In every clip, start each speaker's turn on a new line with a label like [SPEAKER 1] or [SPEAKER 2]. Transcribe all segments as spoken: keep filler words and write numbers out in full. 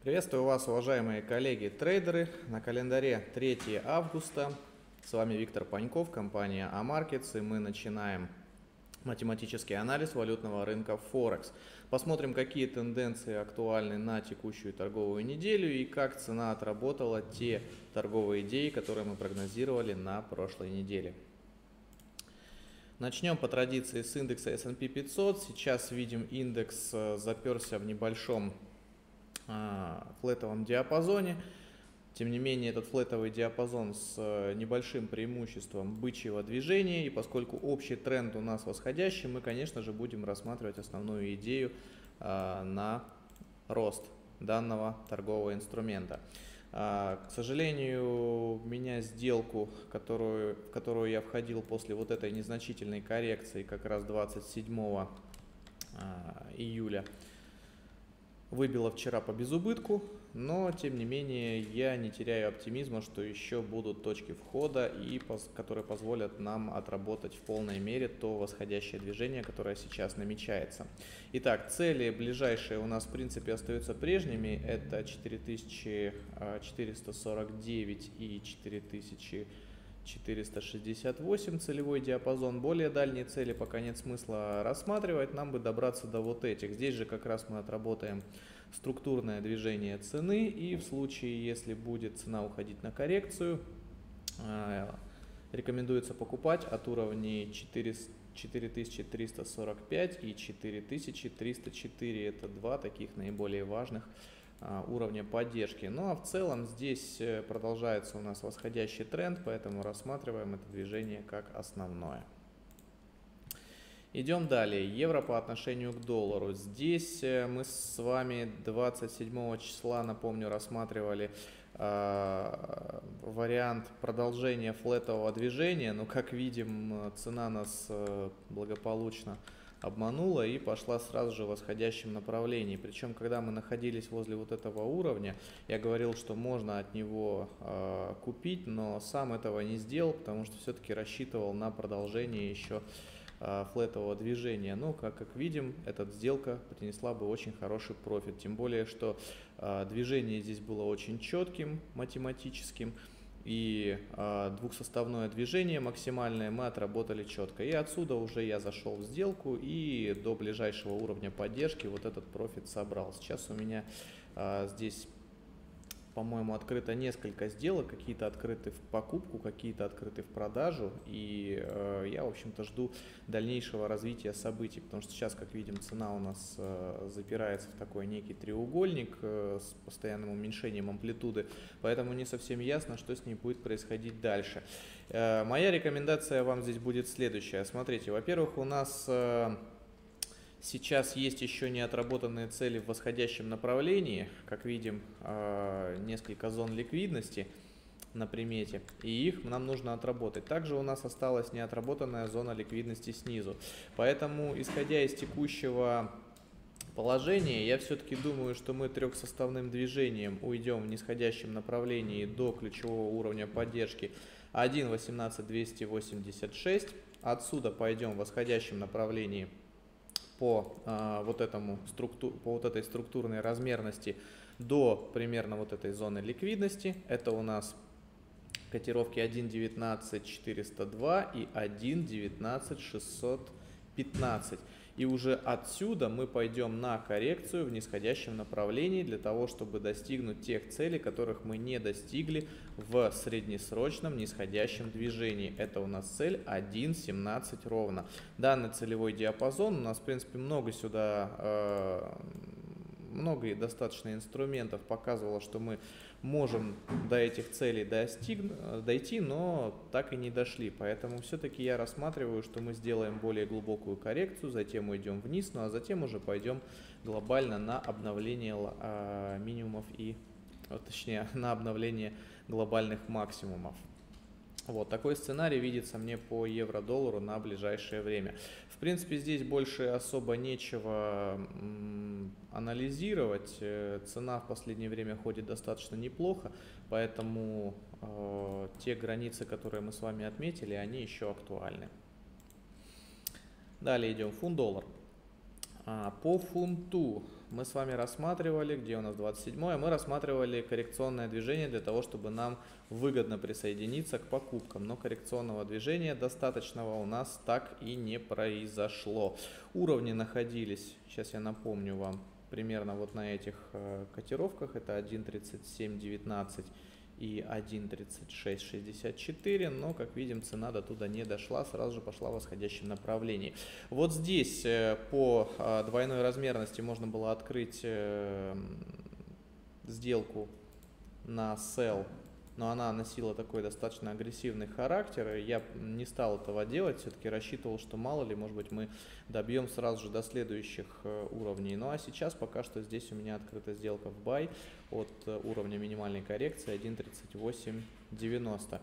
[SPEAKER 1] Приветствую вас, уважаемые коллеги-трейдеры. На календаре третье августа. С вами Виктор Паньков, компания Амаркетс, и мы начинаем математический анализ валютного рынка Форекс. Посмотрим, какие тенденции актуальны на текущую торговую неделю и как цена отработала те торговые идеи, которые мы прогнозировали на прошлой неделе. Начнем по традиции с индекса эс энд пи пятьсот. Сейчас видим, индекс заперся в небольшом флетовом диапазоне. Тем не менее, этот флетовый диапазон с небольшим преимуществом бычьего движения, и поскольку общий тренд у нас восходящий, мы, конечно же, будем рассматривать основную идею на рост данного торгового инструмента. К сожалению, меня сделку, которую, в которую я входил после вот этой незначительной коррекции, как раз двадцать седьмого июля, выбило вчера по безубытку, но тем не менее я не теряю оптимизма, что еще будут точки входа, и которые позволят нам отработать в полной мере то восходящее движение, которое сейчас намечается. Итак, цели ближайшие у нас в принципе остаются прежними. Это четыре тысячи четыреста сорок девять и четыре тысячи четыреста шестьдесят восемь целевой диапазон. Более дальние цели пока нет смысла рассматривать, нам бы добраться до вот этих. Здесь же как раз мы отработаем структурное движение цены, и в случае, если будет цена уходить на коррекцию, рекомендуется покупать от уровней четыре тысячи триста сорок пять и четыре тысячи триста четыре. Это два таких наиболее важных уровня поддержки. Ну а в целом здесь продолжается у нас восходящий тренд, поэтому рассматриваем это движение как основное. Идем далее. Евро по отношению к доллару. Здесь мы с вами двадцать седьмого числа, напомню, рассматривали э, вариант продолжения флетового движения, но как видим, цена нас э, благополучно обманула и пошла сразу же в восходящем направлении. Причем, когда мы находились возле вот этого уровня, я говорил, что можно от него э, купить, но сам этого не сделал, потому что все-таки рассчитывал на продолжение еще э, флетового движения. Но, как, как видим, эта сделка принесла бы очень хороший профит. Тем более, что э, движение здесь было очень четким, математическим. И э, двухсоставное движение максимальное мы отработали четко. И отсюда уже я зашел в сделку и до ближайшего уровня поддержки вот этот профит собрал. Сейчас у меня э, здесь, по-моему, открыто несколько сделок. Какие-то открыты в покупку, какие-то открыты в продажу. И э, я, в общем-то, жду дальнейшего развития событий. Потому что сейчас, как видим, цена у нас э, запирается в такой некий треугольник э, с постоянным уменьшением амплитуды. Поэтому не совсем ясно, что с ней будет происходить дальше. Э, моя рекомендация вам здесь будет следующая. Смотрите, во-первых, у нас э, сейчас есть еще не отработанные цели в восходящем направлении. Как видим, э, несколько зон ликвидности на примете, и их нам нужно отработать. Также у нас осталась неотработанная зона ликвидности снизу. Поэтому, исходя из текущего положения, я все-таки думаю, что мы трехсоставным движением уйдем в нисходящем направлении до ключевого уровня поддержки один восемнадцать двести восемьдесят шесть. Отсюда пойдем в восходящем направлении по, а, вот этому структу, по вот этой структурной размерности до примерно вот этой зоны ликвидности. Это у нас котировки один девятнадцать четыреста два и один девятнадцать шестьсот пятнадцать. И уже отсюда мы пойдем на коррекцию в нисходящем направлении для того, чтобы достигнуть тех целей, которых мы не достигли в среднесрочном нисходящем движении. Это у нас цель один семнадцать ровно. Данный целевой диапазон у нас, в принципе, много сюда, э, много и достаточно инструментов показывало, что мы можем до этих целей достиг, дойти, но так и не дошли. Поэтому все-таки я рассматриваю, что мы сделаем более глубокую коррекцию, затем уйдем вниз, ну а затем уже пойдем глобально на обновление а, минимумов и, вот, точнее, на обновление глобальных максимумов. Вот такой сценарий видится мне по евро-доллару на ближайшее время. В принципе, здесь больше особо нечего анализировать. Цена в последнее время ходит достаточно неплохо, поэтому э, те границы, которые мы с вами отметили, они еще актуальны. Далее идем фунт-доллар. А, по фунту мы с вами рассматривали, где у нас двадцать седьмое, мы рассматривали коррекционное движение для того, чтобы нам выгодно присоединиться к покупкам. Но коррекционного движения достаточного у нас так и не произошло. Уровни находились, сейчас я напомню вам, примерно вот на этих э, котировках. Это один тридцать семь девятнадцать и один тридцать шесть шестьдесят четыре, но, как видим, цена до туда не дошла, сразу же пошла в восходящем направлении. Вот здесь по двойной размерности можно было открыть сделку на sell, но она носила такой достаточно агрессивный характер, и я не стал этого делать, все-таки рассчитывал, что мало ли, может быть, мы добьем сразу же до следующих уровней. Ну а сейчас пока что здесь у меня открыта сделка в buy от уровня минимальной коррекции один тридцать восемь девяносто.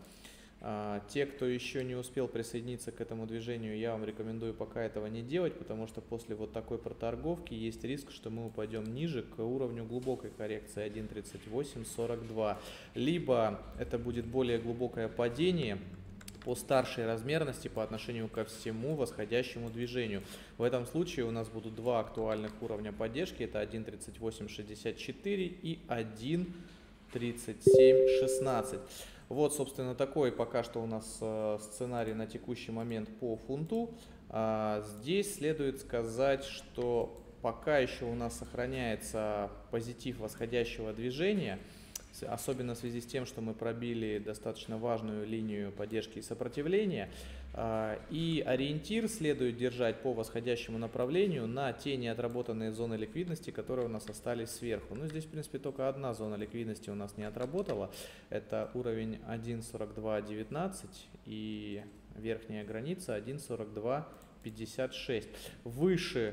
[SPEAKER 1] Те, кто еще не успел присоединиться к этому движению, я вам рекомендую пока этого не делать, потому что после вот такой проторговки есть риск, что мы упадем ниже к уровню глубокой коррекции один тридцать восемь сорок два. Либо это будет более глубокое падение по старшей размерности по отношению ко всему восходящему движению. В этом случае у нас будут два актуальных уровня поддержки, это один тридцать восемь шестьдесят четыре и один тридцать семь шестнадцать. Вот, собственно, такой пока что у нас э, сценарий на текущий момент по фунту. А, здесь следует сказать, что пока еще у нас сохраняется позитив восходящего движения, особенно в связи с тем, что мы пробили достаточно важную линию поддержки и сопротивления. А, и ориентир следует держать по восходящему направлению на те неотработанные зоны ликвидности, которые у нас остались сверху. Ну, здесь, в принципе, только одна зона ликвидности у нас не отработала. Это уровень один сорок два девятнадцать и верхняя граница один сорок два пятьдесят шесть. Выше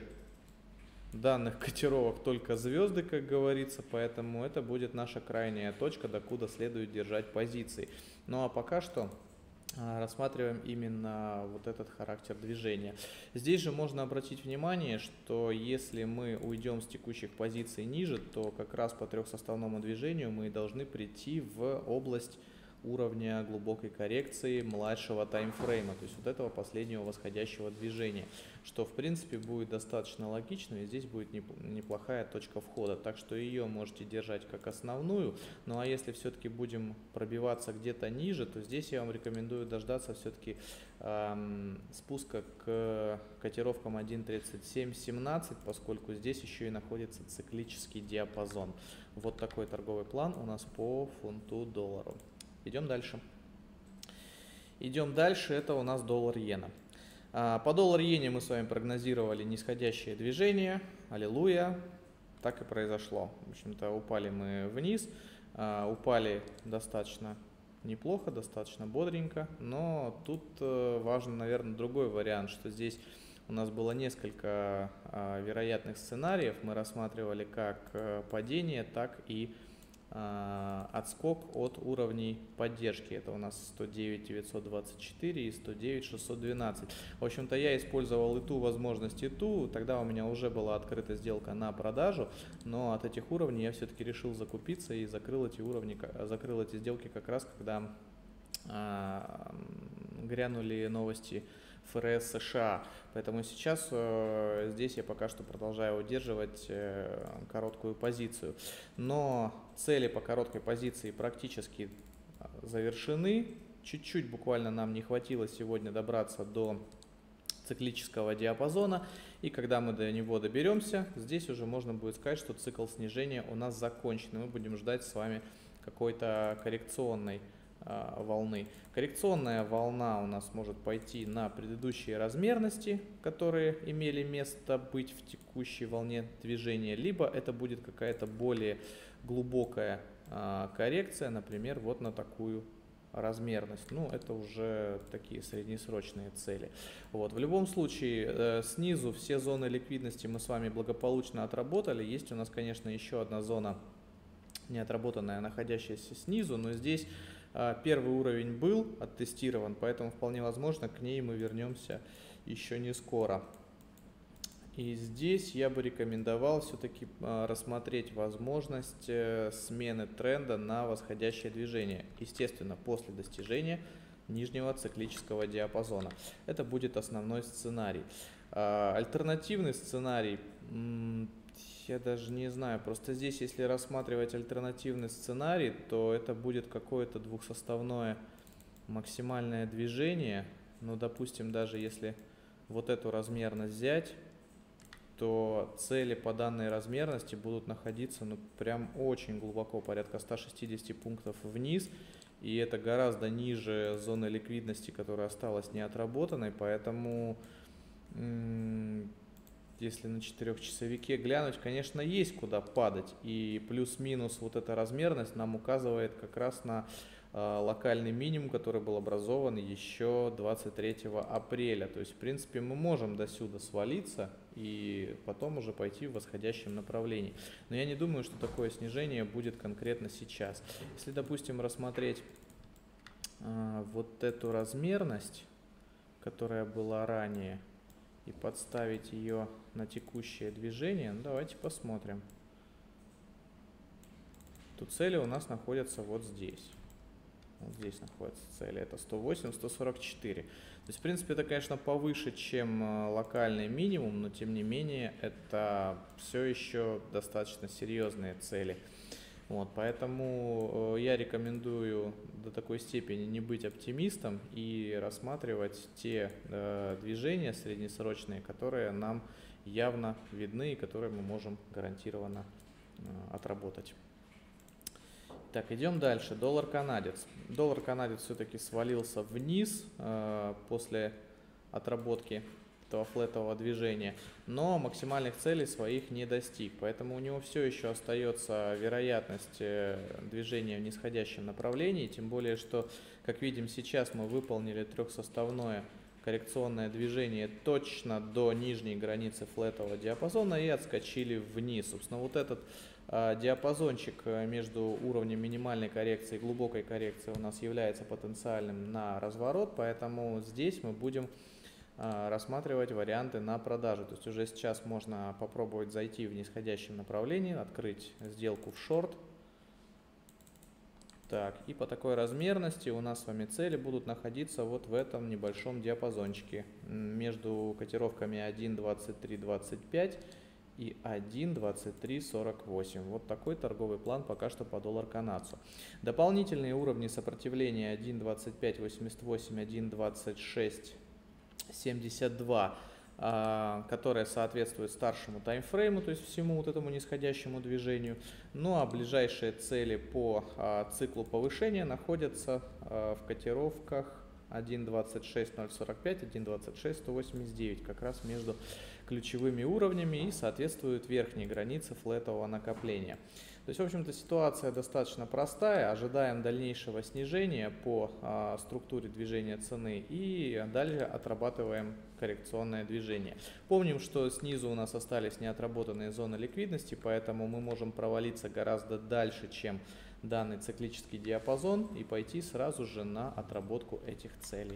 [SPEAKER 1] данных котировок только звезды, как говорится, поэтому это будет наша крайняя точка, докуда следует держать позиции. Ну а пока что рассматриваем именно вот этот характер движения. Здесь же можно обратить внимание, что если мы уйдем с текущих позиций ниже, то как раз по трехсоставному движению мы должны прийти в область уровня глубокой коррекции младшего таймфрейма, то есть вот этого последнего восходящего движения, что в принципе будет достаточно логично, и здесь будет неплохая точка входа, так что ее можете держать как основную. Ну а если все-таки будем пробиваться где-то ниже, то здесь я вам рекомендую дождаться все-таки эм, спуска к котировкам один тридцать семь семнадцать, поскольку здесь еще и находится циклический диапазон. Вот такой торговый план у нас по фунту доллару. Идем дальше. Идем дальше, это у нас доллар-иена. По доллар-иене мы с вами прогнозировали нисходящее движение. Аллилуйя. Так и произошло. В общем-то, упали мы вниз. Упали достаточно неплохо, достаточно бодренько. Но тут важен, наверное, другой вариант, что здесь у нас было несколько вероятных сценариев. Мы рассматривали как падение, так и отскок от уровней поддержки. Это у нас сто девять девятьсот двадцать четыре и сто девять шестьсот двенадцать. В общем-то, я использовал и ту возможность, и ту. Тогда у меня уже была открыта сделка на продажу, но от этих уровней я все-таки решил закупиться и закрыл эти уровни, закрыл эти сделки как раз, когда а, грянули новости эф эр эс США. Поэтому сейчас э, здесь я пока что продолжаю удерживать э, короткую позицию. Но цели по короткой позиции практически завершены. Чуть-чуть буквально нам не хватило сегодня добраться до циклического диапазона. И когда мы до него доберемся, здесь уже можно будет сказать, что цикл снижения у нас закончен. Мы будем ждать с вами какой-то коррекционной волны. Коррекционная волна у нас может пойти на предыдущие размерности, которые имели место быть в текущей волне движения, либо это будет какая-то более глубокая а, коррекция, например, вот на такую размерность. Ну, это уже такие среднесрочные цели. Вот. В любом случае, э, снизу все зоны ликвидности мы с вами благополучно отработали. Есть у нас, конечно, еще одна зона неотработанная, находящаяся снизу, но здесь первый уровень был оттестирован, поэтому вполне возможно к ней мы вернемся еще не скоро. И здесь я бы рекомендовал все-таки рассмотреть возможность смены тренда на восходящее движение. Естественно, после достижения нижнего циклического диапазона. Это будет основной сценарий. Альтернативный сценарий Я даже не знаю, просто здесь, если рассматривать альтернативный сценарий, то это будет какое-то двухсоставное максимальное движение. Ну, допустим, даже если вот эту размерность взять, то цели по данной размерности будут находиться, ну, прям очень глубоко, порядка ста шестидесяти пунктов вниз. И это гораздо ниже зоны ликвидности, которая осталась неотработанной, поэтому... Если на четырехчасовике глянуть, конечно, есть куда падать. И плюс-минус вот эта размерность нам указывает как раз на э, локальный минимум, который был образован еще двадцать третьего апреля. То есть, в принципе, мы можем до сюда свалиться и потом уже пойти в восходящем направлении. Но я не думаю, что такое снижение будет конкретно сейчас. Если, допустим, рассмотреть э, вот эту размерность, которая была ранее, и подставить ее на текущее движение, ну, давайте посмотрим. Тут цели у нас находятся вот здесь. Вот здесь находятся цели. Это сто восемь — сто сорок четыре. То есть, в принципе, это, конечно, повыше, чем локальный минимум, но, тем не менее, это все еще достаточно серьезные цели. Вот, поэтому я рекомендую до такой степени не быть оптимистом и рассматривать те э, движения среднесрочные, которые нам явно видны и которые мы можем гарантированно э, отработать. Так, идем дальше. Доллар-канадец. Доллар-канадец все-таки свалился вниз э, после отработки этого флетового движения, но максимальных целей своих не достиг, поэтому у него все еще остается вероятность движения в нисходящем направлении, тем более, что, как видим, сейчас мы выполнили трехсоставное коррекционное движение точно до нижней границы флетового диапазона и отскочили вниз. Собственно, вот этот э, диапазончик между уровнем минимальной коррекции и глубокой коррекции у нас является потенциальным на разворот, поэтому здесь мы будем рассматривать варианты на продажу. То есть уже сейчас можно попробовать зайти в нисходящем направлении, открыть сделку в шорт. Так, и по такой размерности у нас с вами цели будут находиться вот в этом небольшом диапазончике между котировками один двадцать три двадцать пять и один двадцать три сорок восемь. Вот такой торговый план пока что по доллар-канадцу. Дополнительные уровни сопротивления один двадцать пять восемьдесят восемь, один двадцать шесть семьдесят два, которая соответствует старшему таймфрейму, то есть всему вот этому нисходящему движению. Ну а ближайшие цели по циклу повышения находятся в котировках один двадцать шесть ноль сорок пять, один двадцать шесть сто восемьдесят девять, как раз между ключевыми уровнями и соответствуют верхней границе флетового накопления. То есть, в общем-то, ситуация достаточно простая. Ожидаем дальнейшего снижения по а, структуре движения цены и далее отрабатываем коррекционное движение. Помним, что снизу у нас остались неотработанные зоны ликвидности, поэтому мы можем провалиться гораздо дальше, чем данный циклический диапазон, и пойти сразу же на отработку этих целей.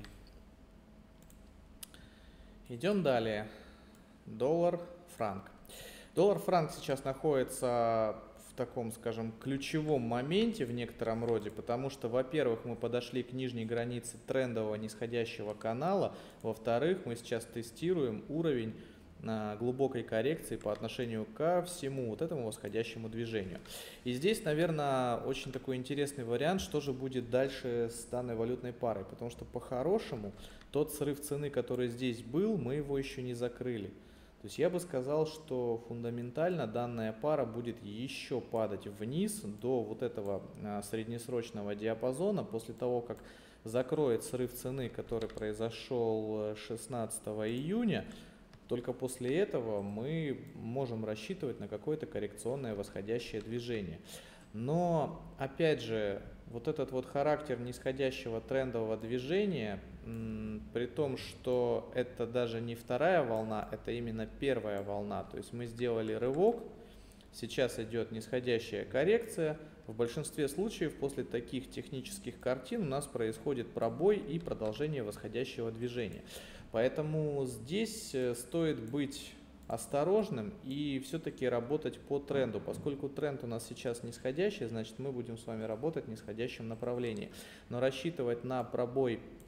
[SPEAKER 1] Идем далее. Доллар-франк. Доллар-франк сейчас находится в таком, скажем, ключевом моменте в некотором роде, потому что, во-первых, мы подошли к нижней границе трендового нисходящего канала, во-вторых, мы сейчас тестируем уровень глубокой коррекции по отношению ко всему вот этому восходящему движению. И здесь, наверное, очень такой интересный вариант, что же будет дальше с данной валютной парой, потому что по-хорошему тот срыв цены, который здесь был, мы его еще не закрыли. То есть я бы сказал, что фундаментально данная пара будет еще падать вниз до вот этого среднесрочного диапазона после того, как закроет срыв цены, который произошел шестнадцатого июня. Только после этого мы можем рассчитывать на какое-то коррекционное восходящее движение. Но, опять же, вот этот вот характер нисходящего трендового движения, при том, что это даже не вторая волна, это именно первая волна. То есть мы сделали рывок, сейчас идет нисходящая коррекция. В большинстве случаев после таких технических картин у нас происходит пробой и продолжение восходящего движения. Поэтому здесь стоит быть осторожным и все-таки работать по тренду. Поскольку тренд у нас сейчас нисходящий, значит мы будем с вами работать в нисходящем направлении. Но рассчитывать на пробой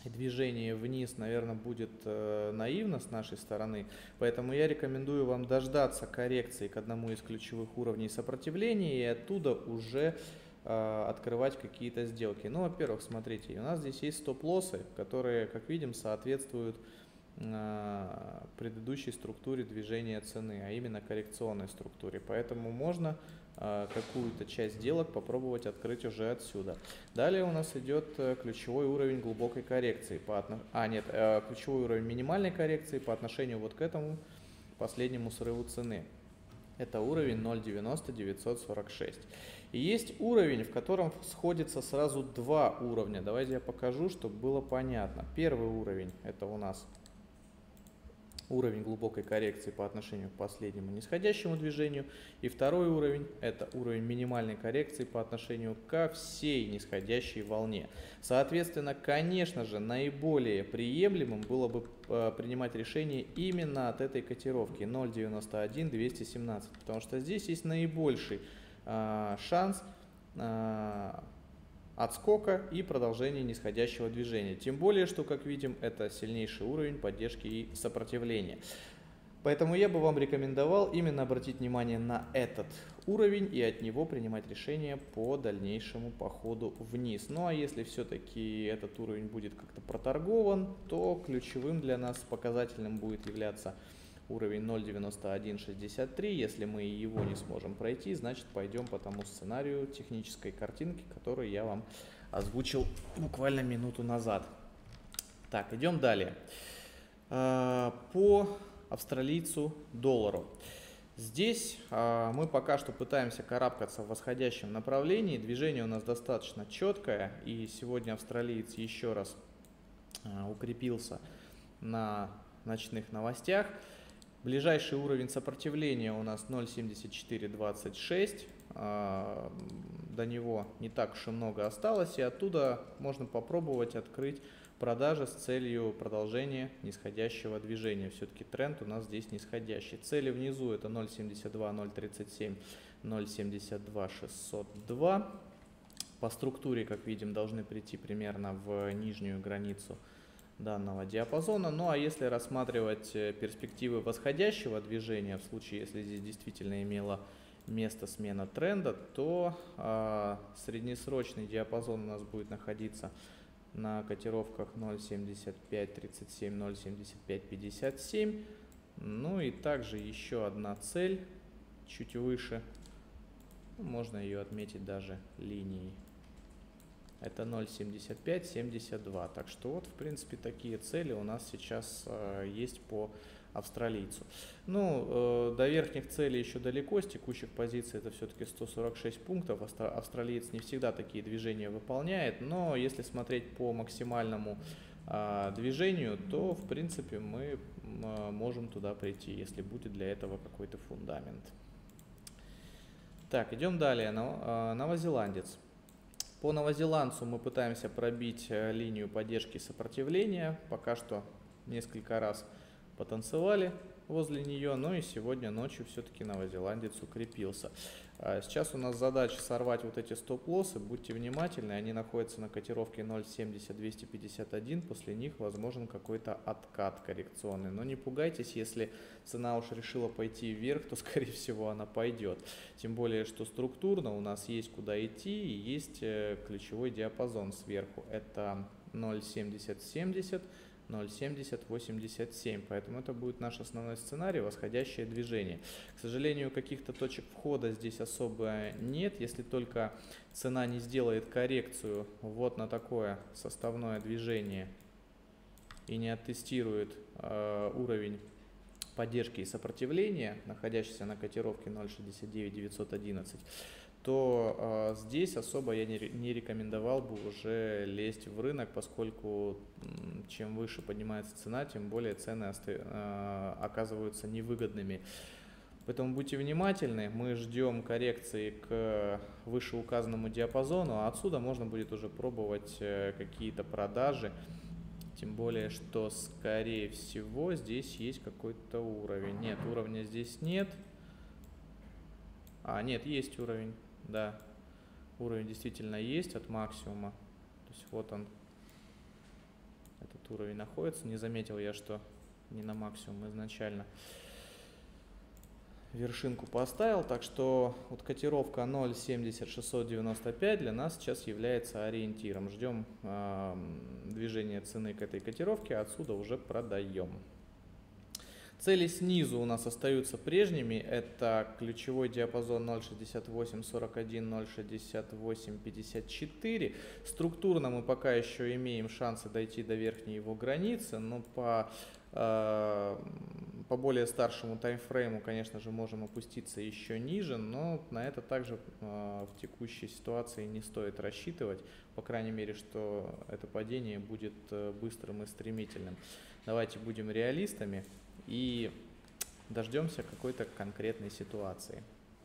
[SPEAKER 1] движение вниз, наверное, будет э, наивно с нашей стороны, поэтому я рекомендую вам дождаться коррекции к одному из ключевых уровней сопротивления и оттуда уже э, открывать какие-то сделки. Ну, во-первых, смотрите, у нас здесь есть стоп-лоссы, которые, как видим, соответствуют э, предыдущей структуре движения цены, а именно коррекционной структуре, поэтому можно какую-то часть сделок попробовать открыть уже отсюда. Далее у нас идет ключевой уровень глубокой коррекции, по отно... а нет, ключевой уровень минимальной коррекции по отношению вот к этому последнему срыву цены. Это уровень ноль девяносто девятьсот сорок шесть. И есть уровень, в котором сходится сразу два уровня. Давайте я покажу, чтобы было понятно. Первый уровень — это у нас уровень глубокой коррекции по отношению к последнему нисходящему движению. И второй уровень — это уровень минимальной коррекции по отношению ко всей нисходящей волне. Соответственно, конечно же, наиболее приемлемым было бы э, принимать решение именно от этой котировки ноль девяносто один двести семнадцать, потому что здесь есть наибольший э, шанс э, отскока и продолжения нисходящего движения. Тем более, что, как видим, это сильнейший уровень поддержки и сопротивления. Поэтому я бы вам рекомендовал именно обратить внимание на этот уровень и от него принимать решение по дальнейшему походу вниз. Ну а если все-таки этот уровень будет как-то проторгован, то ключевым для нас показательным будет являться уровень ноль девяносто один шестьдесят три. Если мы его не сможем пройти, значит пойдем по тому сценарию технической картинки, которую я вам озвучил буквально минуту назад. Так, идем далее. По австралийцу доллару. Здесь мы пока что пытаемся карабкаться в восходящем направлении. Движение у нас достаточно четкое, и сегодня австралиец еще раз укрепился на ночных новостях. Ближайший уровень сопротивления у нас ноль семьдесят четыре двадцать шесть, до него не так уж и много осталось, и оттуда можно попробовать открыть продажи с целью продолжения нисходящего движения. Все-таки тренд у нас здесь нисходящий. Цели внизу — это ноль семьдесят два ноль тридцать семь, ноль семьдесят два шестьсот два. По структуре, как видим, должны прийти примерно в нижнюю границу данного диапазона. Ну а если рассматривать перспективы восходящего движения, в случае, если здесь действительно имела место смена тренда, то э, среднесрочный диапазон у нас будет находиться на котировках ноль семьдесят пять тридцать семь, ноль семьдесят пять пятьдесят семь. Ну и также еще одна цель чуть выше, можно ее отметить даже линией. Это ноль семьдесят пять семьдесят два. Так что вот, в принципе, такие цели у нас сейчас э, есть по австралийцу. Ну, э, до верхних целей еще далеко, с текущих позиций это все-таки сто сорок шесть пунктов. Австра австралиец не всегда такие движения выполняет, но если смотреть по максимальному э, движению, то, в принципе, мы э, можем туда прийти, если будет для этого какой-то фундамент. Так, идем далее. Нов- э, новозеландец. По новозеландцу мы пытаемся пробить линию поддержки и сопротивления. Пока что несколько раз потанцевали возле нее, но и сегодня ночью все-таки новозеландец укрепился. Сейчас у нас задача сорвать вот эти стоп-лоссы. Будьте внимательны, они находятся на котировке ноль семьдесят двести пятьдесят один. После них возможен какой-то откат коррекционный. Но не пугайтесь, если цена уж решила пойти вверх, то скорее всего она пойдет. Тем более, что структурно у нас есть куда идти и есть ключевой диапазон сверху. Это ноль семьдесят семьдесят. ноль семьдесят восемьдесят семь, поэтому это будет наш основной сценарий, восходящее движение. К сожалению, каких-то точек входа здесь особо нет, если только цена не сделает коррекцию вот на такое составное движение и не оттестирует э, уровень поддержки и сопротивления, находящийся на котировке ноль шестьдесят девять девятьсот одиннадцать, то э, здесь особо я не, не рекомендовал бы уже лезть в рынок, поскольку м, чем выше поднимается цена, тем более цены э, оказываются невыгодными. Поэтому будьте внимательны, мы ждем коррекции к вышеуказанному диапазону, а отсюда можно будет уже пробовать э, какие-то продажи. Тем более, что скорее всего здесь есть какой-то уровень. Нет, уровня здесь нет. А, нет, есть уровень. Да, уровень действительно есть от максимума. То есть вот он. этот уровень находится. Не заметил я, что не на максимум изначально вершинку поставил, так что вот котировка ноль семьдесят шестьсот девяносто пять для нас сейчас является ориентиром. Ждем э, движения цены к этой котировке, а отсюда уже продаем. Цели снизу у нас остаются прежними. Это ключевой диапазон ноль шестьдесят восемь сорок один, ноль шестьдесят восемь пятьдесят четыре. Структурно мы пока еще имеем шансы дойти до верхней его границы, но по, э, по более старшему таймфрейму, конечно же, можем опуститься еще ниже, но на это также э, в текущей ситуации не стоит рассчитывать, по крайней мере, что это падение будет э, быстрым и стремительным. Давайте будем реалистами и дождемся какой-то конкретной ситуации.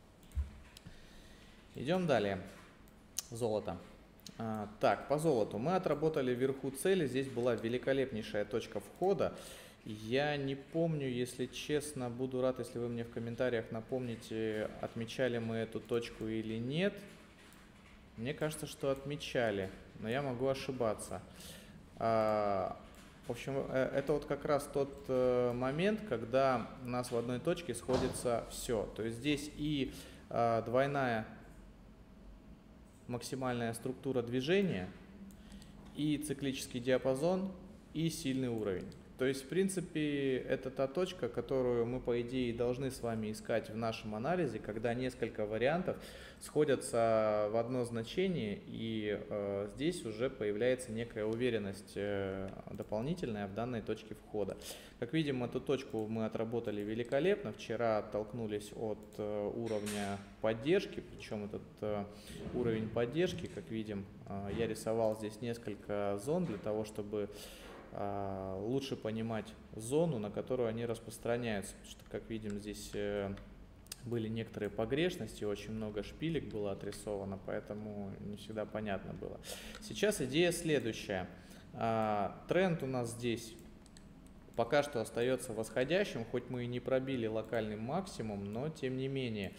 [SPEAKER 1] Идем далее. Золото. А, так, по золоту мы отработали вверху цели. Здесь была великолепнейшая точка входа. Я не помню, если честно, буду рад, если вы мне в комментариях напомните, отмечали мы эту точку или нет. Мне кажется, что отмечали, но я могу ошибаться. А, В общем, это вот как раз тот э, момент, когда у нас в одной точке сходится все. То есть здесь и э, двойная максимальная структура движения, и циклический диапазон, и сильный уровень. То есть, в принципе, это та точка, которую мы, по идее, должны с вами искать в нашем анализе, когда несколько вариантов сходятся в одно значение, и э, здесь уже появляется некая уверенность э, дополнительная в данной точке входа. Как видим, эту точку мы отработали великолепно. Вчера оттолкнулись от э, уровня поддержки, причем этот э, уровень поддержки, как видим, э, я рисовал здесь несколько зон для того, чтобы лучше понимать зону, на которую они распространяются, потому что, как видим, здесь были некоторые погрешности, очень много шпилек было отрисовано, поэтому не всегда понятно было. Сейчас идея следующая. Тренд у нас здесь пока что остается восходящим, хоть мы и не пробили локальный максимум, но тем не менее.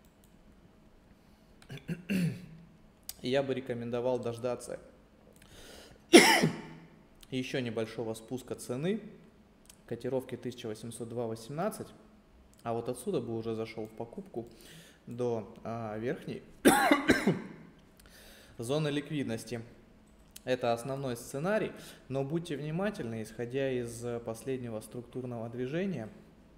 [SPEAKER 1] Я бы рекомендовал дождаться еще небольшого спуска цены, котировки тысяча восемьсот два восемнадцать, а вот отсюда бы уже зашел в покупку до а, верхней зоны ликвидности. Это основной сценарий, но будьте внимательны, исходя из последнего структурного движения.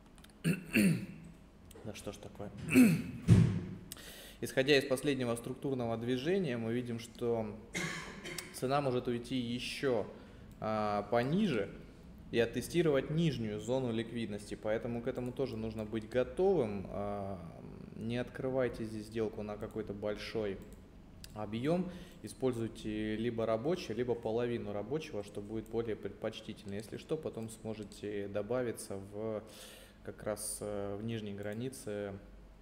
[SPEAKER 1] Да что ж такое? Исходя из последнего структурного движения, мы видим, что цена может уйти еще пониже и оттестировать нижнюю зону ликвидности, поэтому к этому тоже нужно быть готовым. Не открывайте здесь сделку на какой-то большой объем, используйте либо рабочий, либо половину рабочего, что будет более предпочтительно. Если что, потом сможете добавиться в как раз в нижней границе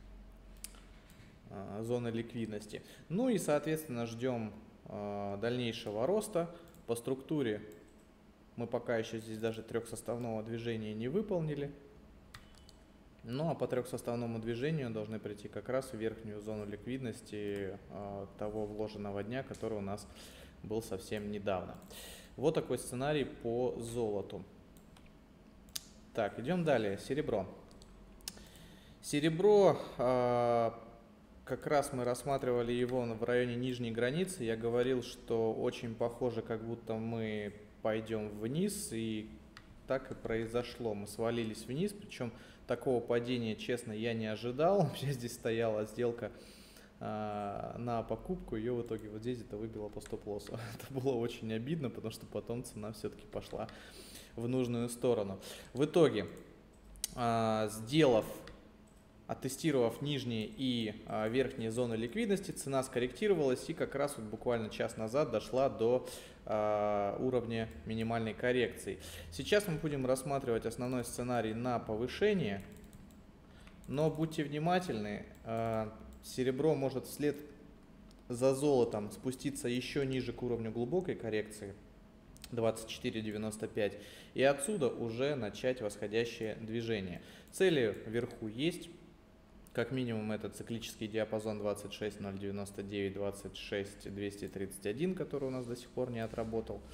[SPEAKER 1] зоны ликвидности. Ну и соответственно ждем дальнейшего роста. По структуре мы пока еще здесь даже трехсоставного движения не выполнили. Ну а по трехсоставному движению должны прийти как раз в верхнюю зону ликвидности э, того вложенного дня, который у нас был совсем недавно. Вот такой сценарий по золоту. Так, идем далее. Серебро. Серебро, э, как раз мы рассматривали его в районе нижней границы. Я говорил, что очень похоже, как будто мы пойдем вниз, и так и произошло. Мы свалились вниз, причем такого падения, честно, я не ожидал. У меня здесь стояла сделка э, на покупку, ее в итоге вот здесь это выбило по стоп-лоссу. Это было очень обидно, потому что потом цена все-таки пошла в нужную сторону. В итоге, э, сделав, оттестировав нижние и э, верхние зоны ликвидности, цена скорректировалась и как раз вот буквально час назад дошла до уровня минимальной коррекции. Сейчас мы будем рассматривать основной сценарий на повышение, но будьте внимательны, серебро может вслед за золотом спуститься еще ниже к уровню глубокой коррекции двадцать четыре девяносто пять и отсюда уже начать восходящее движение. Цели вверху есть. Как минимум это циклический диапазон двадцать шесть ноль девяносто девять, двадцать шесть двести тридцать один, который у нас до сих пор не отработал.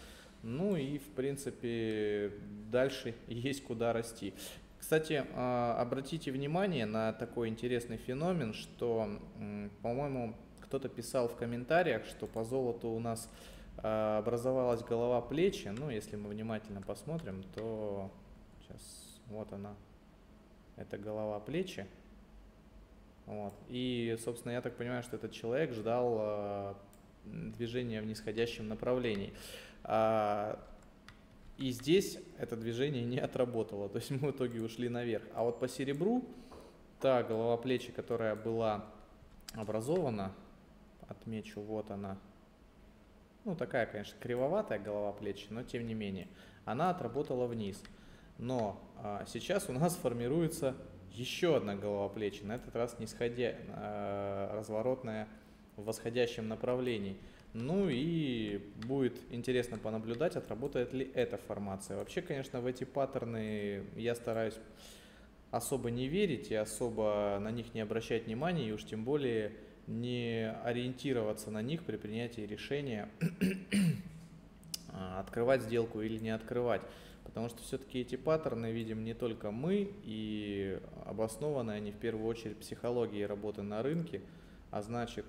[SPEAKER 1] Ну и, в принципе, дальше есть куда расти. Кстати, а, обратите внимание на такой интересный феномен, что, м, по-моему, кто-то писал в комментариях, что по золоту у нас а, образовалась голова-плечи. Ну, если мы внимательно посмотрим, то сейчас вот она, это голова-плечи. Вот. И, собственно, я так понимаю, что этот человек ждал а, движения в нисходящем направлении. А, и здесь это движение не отработало, то есть мы в итоге ушли наверх. А вот по серебру, та голова-плечи, которая была образована, отмечу, вот она, ну такая, конечно, кривоватая голова-плечи, но тем не менее, она отработала вниз. Но а, сейчас у нас формируется еще одна голова-плечи, на этот раз нисходя, а, разворотная в восходящем направлении. Ну и будет интересно понаблюдать, отработает ли эта формация. Вообще, конечно, в эти паттерны я стараюсь особо не верить и особо на них не обращать внимания, и уж тем более не ориентироваться на них при принятии решения, открывать сделку или не открывать. Потому что все-таки эти паттерны видим не только мы, и обоснованы они в первую очередь психологией работы на рынке, а значит,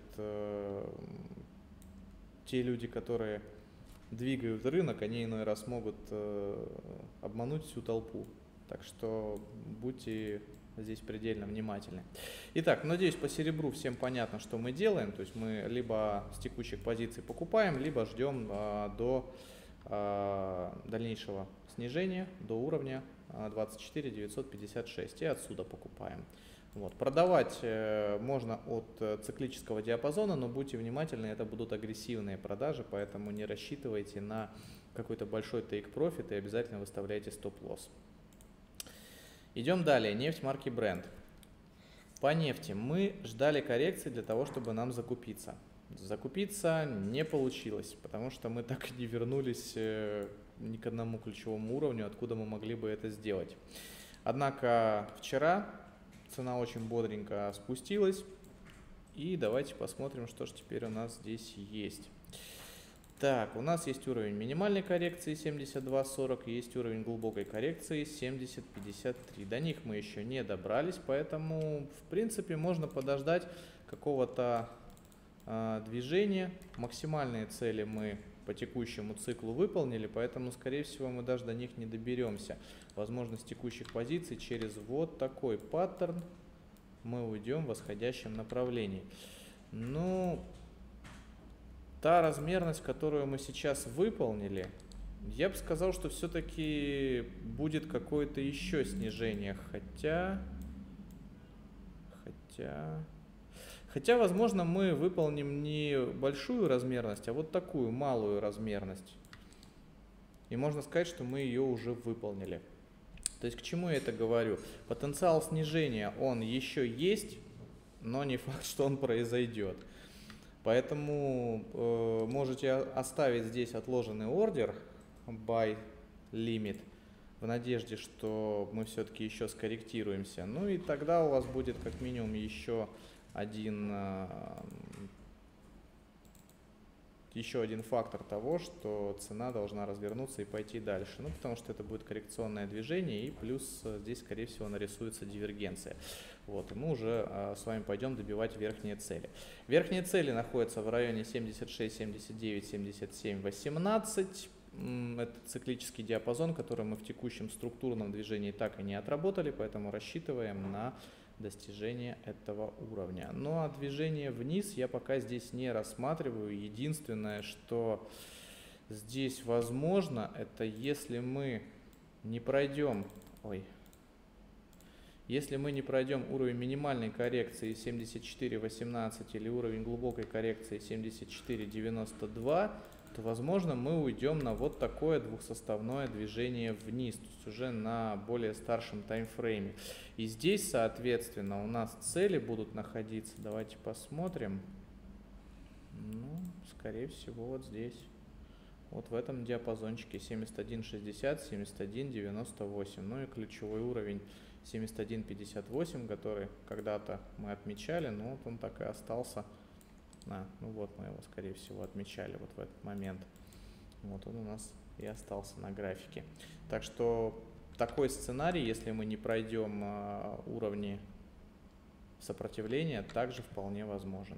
[SPEAKER 1] те люди, которые двигают рынок, они иной раз могут э, обмануть всю толпу. Так что будьте здесь предельно внимательны. Итак, надеюсь, по серебру всем понятно, что мы делаем. То есть мы либо с текущих позиций покупаем, либо ждем э, до э, дальнейшего снижения, до уровня двадцать четыре девятьсот пятьдесят шесть, и отсюда покупаем. Вот. Продавать э, можно от э, циклического диапазона, но будьте внимательны, это будут агрессивные продажи, поэтому не рассчитывайте на какой-то большой take-profit и обязательно выставляйте стоп-лосс. Идем далее. Нефть марки Brent. По нефти мы ждали коррекции для того, чтобы нам закупиться. Закупиться не получилось, потому что мы так и не вернулись э, ни к одному ключевому уровню, откуда мы могли бы это сделать. Однако вчера цена очень бодренько спустилась. И давайте посмотрим, что же теперь у нас здесь есть. Так, у нас есть уровень минимальной коррекции семьдесят два сорок, есть уровень глубокой коррекции семьдесят пятьдесят три. До них мы еще не добрались, поэтому, в принципе, можно подождать какого-то э, движения. Максимальные цели мы по текущему циклу выполнили, поэтому, скорее всего, мы даже до них не доберемся. Возможно, с текущих позиций через вот такой паттерн мы уйдем в восходящем направлении. Ну, та размерность, которую мы сейчас выполнили, я бы сказал, что все-таки будет какое-то еще снижение. Хотя, хотя, хотя, возможно, мы выполним не большую размерность, а вот такую малую размерность. И можно сказать, что мы ее уже выполнили. То есть к чему я это говорю? Потенциал снижения, он еще есть, но не факт, что он произойдет. Поэтому э, можете оставить здесь отложенный ордер, buy limit, в надежде, что мы все-таки еще скорректируемся. Ну и тогда у вас будет как минимум еще один, э, еще один фактор того, что цена должна развернуться и пойти дальше. Ну, потому что это будет коррекционное движение, и плюс здесь, скорее всего, нарисуется дивергенция. Вот, и мы уже а, с вами пойдем добивать верхние цели. Верхние цели находятся в районе семьдесят шесть, семьдесят девять, семьдесят семь, восемнадцать. Это циклический диапазон, который мы в текущем структурном движении так и не отработали, поэтому рассчитываем на достижение этого уровня. Ну а движение вниз я пока здесь не рассматриваю. Единственное, что здесь возможно, это если мы не пройдем, ой, если мы не пройдем уровень минимальной коррекции семьдесят четыре восемнадцать или уровень глубокой коррекции семьдесят четыре девяносто два, то, возможно, мы уйдем на вот такое двухсоставное движение вниз, то есть уже на более старшем таймфрейме. И здесь, соответственно, у нас цели будут находиться, давайте посмотрим, ну, скорее всего, вот здесь, вот в этом диапазончике семьдесят один шестьдесят, семьдесят один девяносто восемь, ну и ключевой уровень семьдесят один пятьдесят восемь, который когда-то мы отмечали, но вот он так и остался. А, ну вот мы его, скорее всего, отмечали вот в этот момент. Вот он у нас и остался на графике. Так что такой сценарий, если мы не пройдем а, уровни сопротивления, также вполне возможен.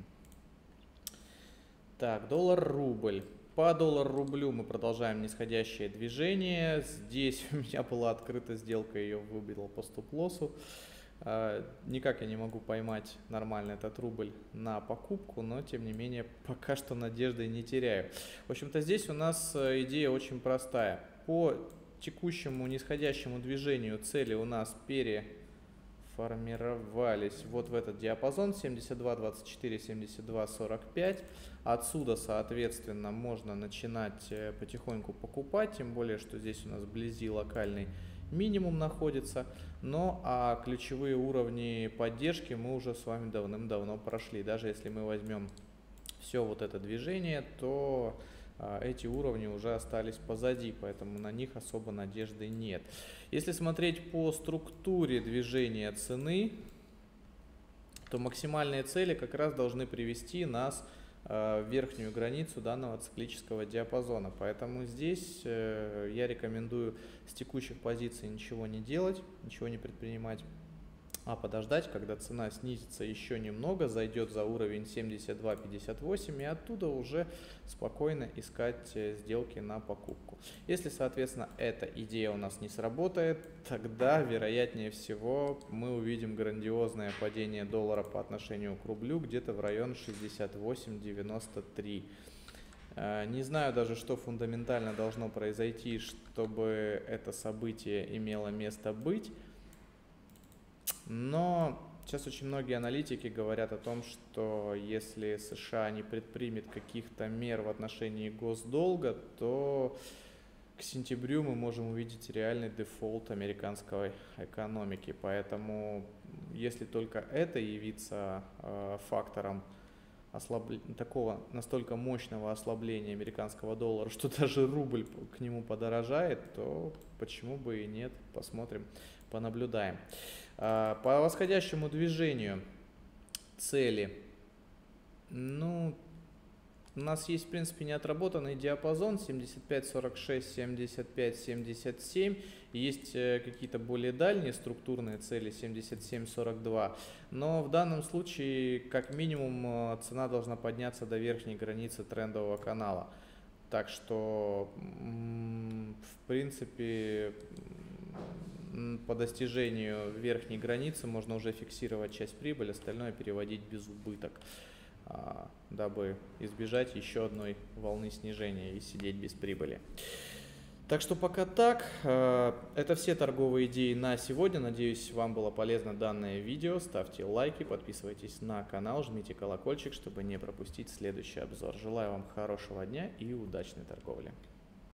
[SPEAKER 1] Так, доллар-рубль. По доллар-рублю мы продолжаем нисходящее движение. Здесь у меня была открыта сделка, ее выбил по стоп-лоссу. Никак я не могу поймать нормально этот рубль на покупку, но тем не менее пока что надежды не теряю. В общем-то здесь у нас идея очень простая. По текущему нисходящему движению цели у нас переформировались вот в этот диапазон семьдесят два двадцать четыре семьдесят два сорок пять. Отсюда, соответственно, можно начинать потихоньку покупать, тем более, что здесь у нас вблизи локальный минимум находится. Но а ключевые уровни поддержки мы уже с вами давным-давно прошли. Даже если мы возьмем все вот это движение, то а, эти уровни уже остались позади, поэтому на них особо надежды нет. Если смотреть по структуре движения цены, то максимальные цели как раз должны привести нас в верхнюю границу данного циклического диапазона. Поэтому здесь я рекомендую с текущих позиций ничего не делать, ничего не предпринимать, а подождать, когда цена снизится еще немного, зайдет за уровень семьдесят два пятьдесят восемь, и оттуда уже спокойно искать сделки на покупку. Если, соответственно, эта идея у нас не сработает, тогда, вероятнее всего, мы увидим грандиозное падение доллара по отношению к рублю где-то в район шестьдесят восемь девяносто три. Не знаю даже, что фундаментально должно произойти, чтобы это событие имело место быть. Но сейчас очень многие аналитики говорят о том, что если США не предпримет каких-то мер в отношении госдолга, то к сентябрю мы можем увидеть реальный дефолт американской экономики. Поэтому если только это явится э, фактором ослабля... такого настолько мощного ослабления американского доллара, что даже рубль к нему подорожает, то почему бы и нет, посмотрим, понаблюдаем. По восходящему движению цели, ну, у нас есть, в принципе, неотработанный диапазон семьдесят пять сорок шесть, семьдесят пять семьдесят семь. Есть какие-то более дальние структурные цели семьдесят семь сорок два. Но в данном случае, как минимум, цена должна подняться до верхней границы трендового канала. Так что, в принципе, по достижению верхней границы можно уже фиксировать часть прибыли, остальное переводить без убыток, дабы избежать еще одной волны снижения и сидеть без прибыли. Так что пока так. Это все торговые идеи на сегодня. Надеюсь, вам было полезно данное видео. Ставьте лайки, подписывайтесь на канал, жмите колокольчик, чтобы не пропустить следующий обзор. Желаю вам хорошего дня и удачной торговли.